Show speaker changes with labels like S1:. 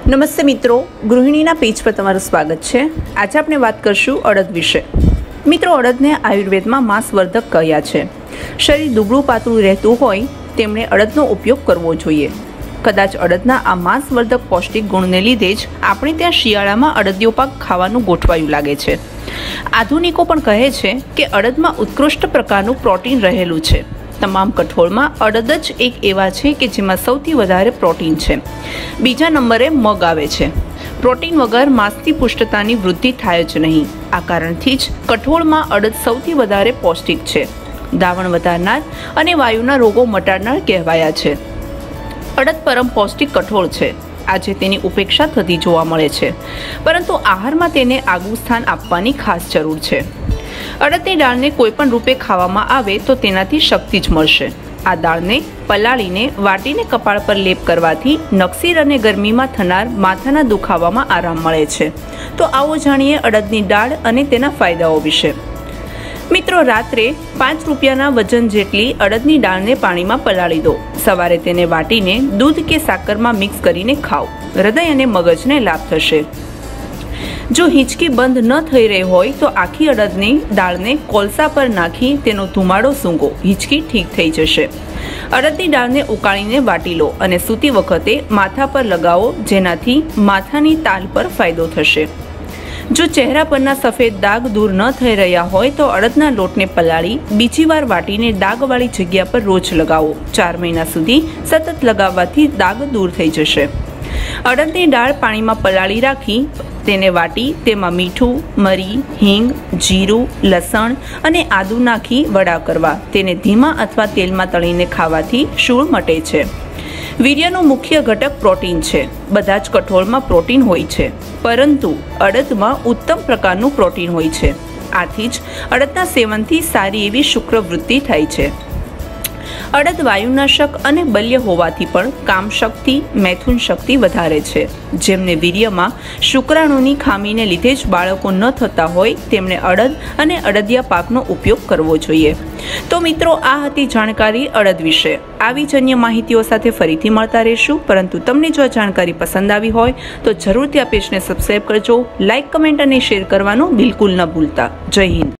S1: નમસ્તે મિત્રો, ગૃહિણીના પેજ પર તમારું સ્વાગત છે। આજે આપણે વાત કરશું અડદ વિશે। મિત્રો, અડદને આયુર્વેદમાં માંસવર્ધક કહ્યા છે। શરીર દુબળું પાતળું રહેતું હોય તેમણે અડદનો ઉપયોગ કરવો જોઈએ। કદાચ અડદના આ માંસવર્ધક પૌષ્ટિક ગુણને લીધે જ આપણે ત્યાં શિયાળામાં અડદિયો પાક ખાવાનું ગોઠવાયું લાગે છે। આધુનિકો પણ કહે છે કે અડદમાં ઉત્કૃષ્ટ પ્રકારનું પ્રોટીન રહેલું છે। તમામ કઠોળમાં અડદ જ એક એવા છે કે જેમાં સૌથી વધારે પ્રોટીન છે। બીજા નંબરે મગ આવે છે। પ્રોટીન વગર માંસની પુષ્ટતાની વૃદ્ધિ થાય જ નહીં। આ કારણથી જ કઠોળમાં અડદ સૌથી વધારે પૌષ્ટિક છે। દાવણ વધારનાર અને વાયુના રોગો મટાડનાર કહેવાયા છે। અડદ પરમ પૌષ્ટિક કઠોળ છે। આજે તેની ઉપેક્ષા થતી જોવા મળે છે, પરંતુ આહારમાં તેને આગવું સ્થાન આપવાની ખાસ જરૂર છે। અડદની દાળને કોઈ પણ રૂપે ખાવામાં આવે તો તેનાથી શક્તિ જ મળશે। આ દાળને પલાળીને વાટીને કપાળ પર લેપ કરવાથી નકસીર અને ગરમીમાં થનાર માથાના દુખાવામાં આરામ મળે છે। તો આવો જાણીએ અડદની દાળ અને તેના ફાયદાઓ વિશે। મિત્રો, રાત્રે 5 રૂપિયાના વજન જેટલી અડદની દાળને પાણીમાં પલાળી દો। સવારે તેને વાટીને દૂધ કે સાકરમાં મિક્સ કરીને ખાઓ। હૃદય અને મગજને લાભ થશે। જો હિંચકી બંધ ન થઈ રહી હોય તો આખી અડદની દાળને કોલસા પર નાખી તેનો ધુમાડો સૂંઘો, હિંચકી ઠીક થઈ જશે। અડદની દાળને ઉકાળીને વાટી લો અને સૂતી વખતે માથા પર લગાવો, જેનાથી માથાની તાલ પર ફાયદો થશે। જો ચહેરા પરના સફેદ દાગ દૂર ન થઈ રહ્યા હોય તો અડદના લોટને પલાળી બીજી વાર વાટીને દાગવાળી જગ્યા પર રોજ લગાવો। 4 મહિના સુધી સતત લગાવવાથી દાગ દૂર થઈ જશે। અડદની દાળ પાણીમાં પલાળી રાખી તેને વાટી તેમાં મીઠું, મરી, હિંગ, જીરું, લસણ અને આદુ નાખી વડા કરવા। તેને ધીમા અથવા તેલમાં તળીને ખાવાથી શૂળ મટે છે। વીર્યનું મુખ્ય ઘટક પ્રોટીન છે। બધા જ કઠોળમાં પ્રોટીન હોય છે, પરંતુ અડદમાં ઉત્તમ પ્રકારનું પ્રોટીન હોય છે। આથી જ અડદના સેવનથી સારી એવી શુક્રવૃદ્ધિ થાય છે। અડદ વાયુનાશક અને બલ્ય હોવાથી પણ કામ શક્તિ, મૈથુન શક્તિ વધારે છે। જેમને વીર્યમાં શુક્રાણુની ખામીને લીધે જ બાળકો ન થતા હોય તેમણે અડદ અને અડદિયા પાકનો ઉપયોગ કરવો જોઈએ। તો મિત્રો, આ હતી જાણકારી અડદ વિશે। આવી જ અન્ય માહિતીઓ સાથે ફરીથી મળતા રહીશું, પરંતુ તમને જો આ જાણકારી પસંદ આવી હોય તો જરૂરથી આ પેજને સબસ્ક્રાઈબ કરજો, લાઇક, કમેન્ટ અને શેર કરવાનું બિલકુલ ન ભૂલતા। જય હિન્દ।